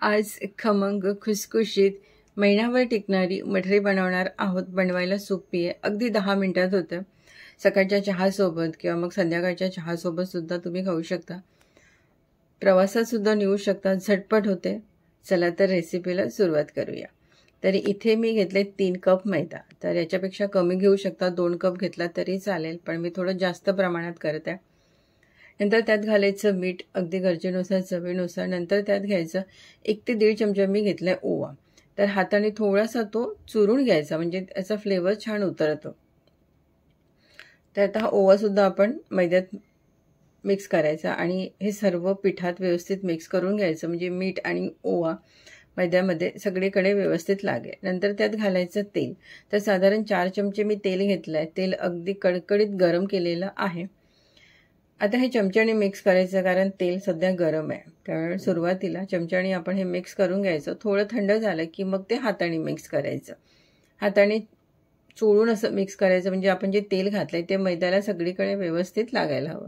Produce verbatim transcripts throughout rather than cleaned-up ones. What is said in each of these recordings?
आज खमंग खुसखुशीत महिनाभर टिकणारी मठरी बनवणार आहोत। बनवायला सोपी आहे, अगदी दहा मिनिटात होतं। सकाळच्या चहासोबत किंवा मग संध्याकाळच्या चहासोबत सुद्धा तुम्ही खाऊ शकता, प्रवासात सुद्धा नेऊ शकता, झटपट होते। चला तर रेसिपीला सुरुवात करूया। तर इथे मी घेतले तीन कप मैदा, तर याच्यापेक्षा कमी घेऊ शकता, दोन कप घेतला तरी चालेल, पण मी थोडं जास्त प्रमाणात करत आहे। नंतर त्यात घालायचं मीठ अगदी गरजेनुसार, चवीनुसार। नंतर त्यात घ्यायचं एक ते दीड चमचा मी घेतलाय ओवा, तर हाताने थोडासा तो चुरून घ्यायचा, म्हणजे त्याचा फ्लेवर छान उतरतो। तर आता हा ओवा सुद्धा आपण मैद्यात मिक्स करायचा आणि हे सर्व पिठात व्यवस्थित मिक्स करून घ्यायचं, म्हणजे मीठ आणि ओवा मैद्यामध्ये सगळीकडे व्यवस्थित लागेल। नंतर त्यात घालायचं तेल, तर साधारण चार चमचे मी तेल घेतलंय। तेल अगदी कडकडीत गरम केलेलं आहे। आता हे चमच्याने मिक्स करायचं, कारण तेल सध्या गरम आहे, त्यामुळे सुरुवातीला चमच्याने आपण हे मिक्स करून घ्यायचं। थोडं थंड झालं की मग ते हाताने मिक्स करायचं, हाताने चोळून असं मिक्स करायचं, म्हणजे आपण जे तेल घातलंय ते मैद्याला सगळीकडे व्यवस्थित लागायला हवं।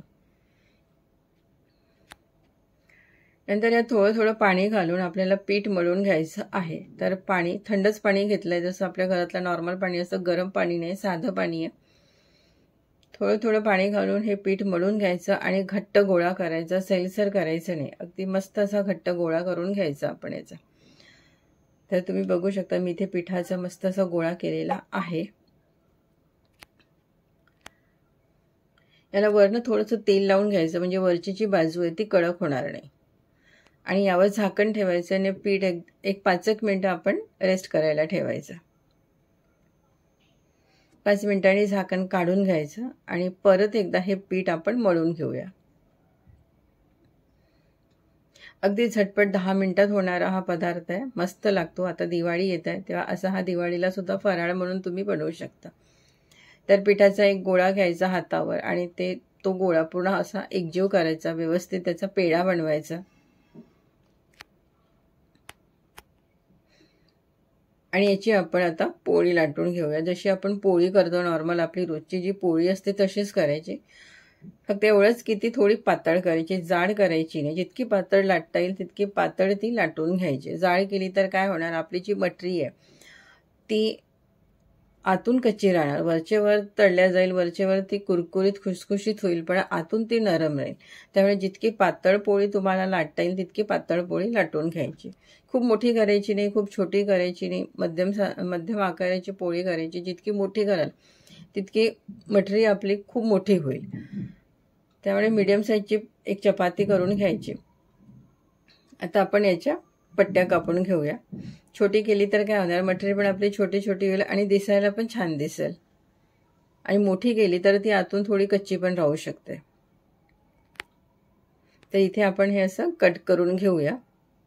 नंतर यात थोडं थोडं पाणी घालून आपल्याला पीठ मळून घ्यायचं आहे। तर पाणी थंडच पाणी घेतलंय, जसं आपल्या घरातलं नॉर्मल पाणी असं, गरम पाणी नाही, साधं पाणी आहे। थोडं थोडं पाणी घालून हे पीठ मळून घ्यायचं आणि घट्ट गोळा करायचा, सैलसर करायचं नाही, अगदी मस्त असा घट्ट गोळा करून घ्यायचा आपण याचा। तर तुम्ही बघू शकता मी इथे पिठाचा मस्त असा गोळा केलेला आहे। याला वरनं थोडंसं तेल लावून घ्यायचं, म्हणजे वरची जी बाजू आहे ती कडक होणार नाही। आणि यावर झाकण ठेवायचं आणि पीठ एक एक पाच एक मिनटं आपण रेस्ट करायला ठेवायचं। पाच मिनिटांनी झाकण काढून घ्यायचं आणि परत एकदा हे पीठ आपण मळून घेऊया। अगदी झटपट दहा मिनिटात होणारा हा पदार्थ आहे, मस्त लागतो। आता दिवाळी येत आहे, तेव्हा असा हा दिवाळीला सुद्धा फराळ म्हणून तुम्ही बनवू शकता। तर पिठाचा एक गोळा घ्यायचा हातावर आणि ते तो गोळा पूर्ण असा एकजीव करायचा, व्यवस्थित त्याचा पेढा बनवायचा। आणि याची आपण आता पोळी लाटून घेऊया, जशी आपण पोळी करतो नॉर्मल, आपली रोजची जी पोळी असते तशीच करायची। फक्त एवढंच की ती थोडी पातळ करायची, जाड करायची नाही। जितकी पातळ लाटता येईल तितकी पातळ ती लाटून घ्यायची। जाड केली तर काय होणार, आपली जी मटरी आहे ती आतून कच्ची राहणार, वरचे वर तळल्या जाईल, वरचे वर ती कुरकुरीत खुसखुशीत होईल, पण आतून ती नरम राहील। त्यामुळे जितकी पातळ पोळी तुम्हाला लाटता येईल तितकी पातळ पोळी लाटून घ्यायची। खूप मोठी करायची नाही, खूप छोटी करायची नाही, मध्यम मध्यम आकाराची पोळी करायची। जितकी मोठी कराल तितकी मटरी आपली खूप मोठी होईल, त्यामुळे मीडियम साईजची एक चपाती करून घ्यायची। आता आपण याच्या पट्ट्या कापून घेऊया। छोटी केली तर काय होणार, मटरी पण आपली छोटी छोटी होईल आणि दिसायला पण छान दिसेल। आणि मोठी केली तर ती आतून थोडी कच्ची पण राहू शकते। तर इथे आपण हे असं कट करून घेऊया।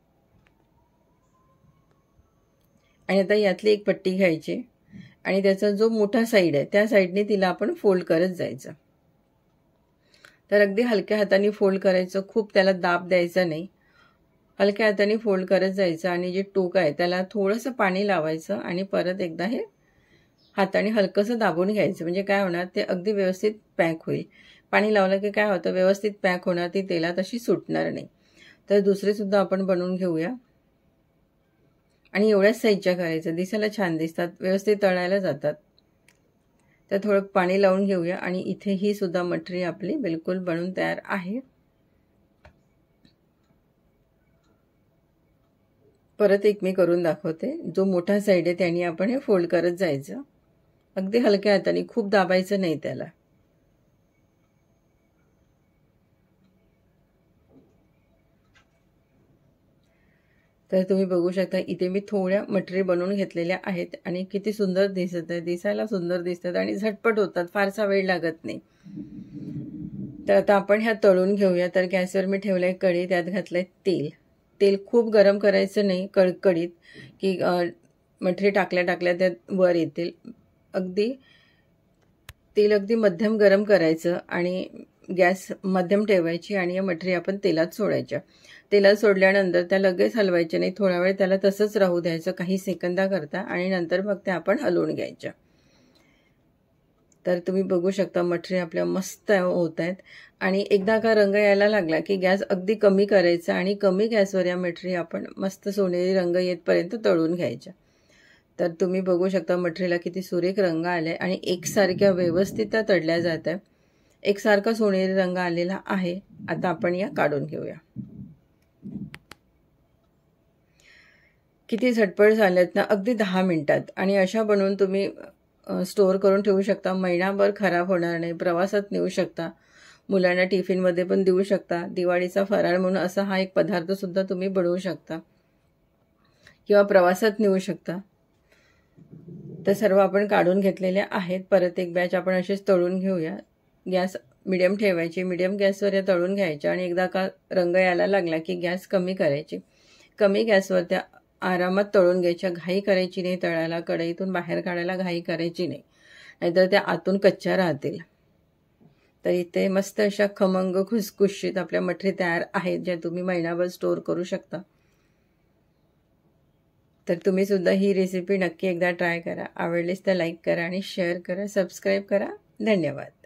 आणि आता यातली एक पट्टी घ्यायची आणि त्याचा जो मोठा साईड आहे त्या साईडने तिला आपण फोल्ड करत जायचं। तर अगदी हलक्या हाताने फोल्ड करायचं, खूप त्याला दाब द्यायचा नाही, हलक्या हाताने फोल्ड करत जायचं। आणि जे टोक आहे त्याला थोडंसं पाणी लावायचं आणि परत एकदा हे हाताने हलकंसं दाबून घ्यायचं, म्हणजे काय होणार, ते अगदी व्यवस्थित पॅक होईल। पाणी लावलं की काय होतं, व्यवस्थित पॅक होणार, ती तेलात अशी सुटणार नाही। तर दुसरे सुद्धा आपण बनवून घेऊया। आणि एवढ्याच साईजच्या करायचं, दिसायला छान दिसतात, व्यवस्थित तळायला जातात। तर थोडं पाणी लावून घेऊया आणि इथे ही सुद्धा मटरी आपली बिलकुल बनून तयार आहे। परत एक मी करून दाखवते। जो मोठा साईड आहे त्याने आपण हे फोल्ड करत जायचं, अगदी हलक्या हाताने, खूप दाबायचं नाही त्याला। तर तुम्ही बघू शकता इथे मी थोड्या मटरी बनवून घेतलेल्या आहेत आणि किती सुंदर दिसत आहे, दिसायला सुंदर दिसतात आणि झटपट होतात, फारसा वेळ लागत नाही। तर आता आपण ह्या तळून घेऊया। तर गॅसवर मी ठेवलंय कढई, त्यात घातलंय तेल। तेल खूप गरम करायचं नाही, कडकडीत, की मटरी टाकल्या टाकल्या त्यात वर येतील। अगदी तेल अगदी मध्यम गरम करायचं आणि गॅस मध्यम ठेवायची आणि या मटरी आपण तेलात सोडायच्या। तेलात सोडल्यानंतर त्या लगेच हलवायच्या नाही, थोडा वेळ त्याला तसंच राहू द्यायचं, काही सेकंदा करता, आणि नंतर मग त्या आपण हलवून घ्यायच्या। तर तुम्ही बघू शकता मठरी आपल्या मस्त होत आहेत. आणि एकदा का रंग यायला लागला की गॅस अगदी कमी करायचा आणि कमी गॅसवर या मठरी आपण मस्त सोनेरी रंग येतपर्यंत तळून घ्यायच्या. तर तुम्ही बघू शकता मठरीला किती सुरेख रंग आले आणि एकसारख्या व्यवस्थित त्या तळल्या जात आहे. एकसारखा सोनेरी रंग आलेला आहे. आता आपण या काढून घेऊया. किती झटपट झाल्यात ना, अगदी दहा मिनिटात. आणि अशा बनवून तुम्ही स्टोअर करून ठेवू शकता. महिनाभर खराब होणार नाही. प्रवासात नेऊ शकता, मुलांना टिफिनमध्ये पण देऊ शकता. दिवाळीचा फराळ म्हणून असा हा एक पदार्थ सुद्धा तुम्ही बनवू शकता किंवा प्रवासात नेऊ शकता. तर सर्व आपण काढून घेतलेले आहेत. परत एक बॅच आपण असेच तळून घेऊया. गॅस मिडियम ठेवायची, मिडियम गॅसवर या तळून घ्यायच्या आणि एकदा का रंग यायला लागला की गॅस कमी करायची. कमी गॅसवर त्या आरामात तळून घ्यायच्या. घाई करायची नाही तळायला, कढईतून बाहेर काढायला घाई करायची नाही, नाहीतर त्या आतून कच्च्या राहतील. तर इथे मस्त अशा खमंग खुसखुशीत आपल्या मठरी तयार आहेत, ज्या तुम्ही महिनाभर स्टोअर करू शकता. तर तुम्ही सुद्धा ही रेसिपी नक्की एकदा ट्राय करा. आवडलीच तर लाईक करा आणि शेअर करा, सबस्क्राईब करा. धन्यवाद.